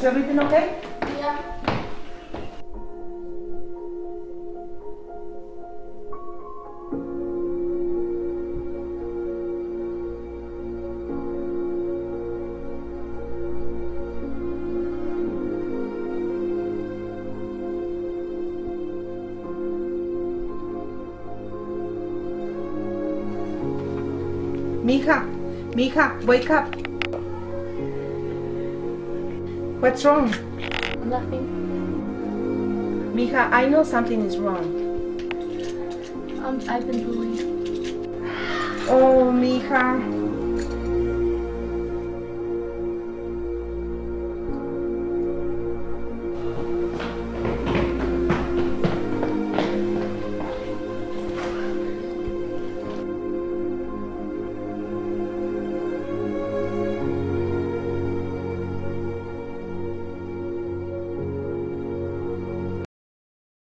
Is everything okay? Yeah. Mija, wake up. What's wrong? Nothing. Mija, I know something is wrong. I've been bullied. Oh, Mija.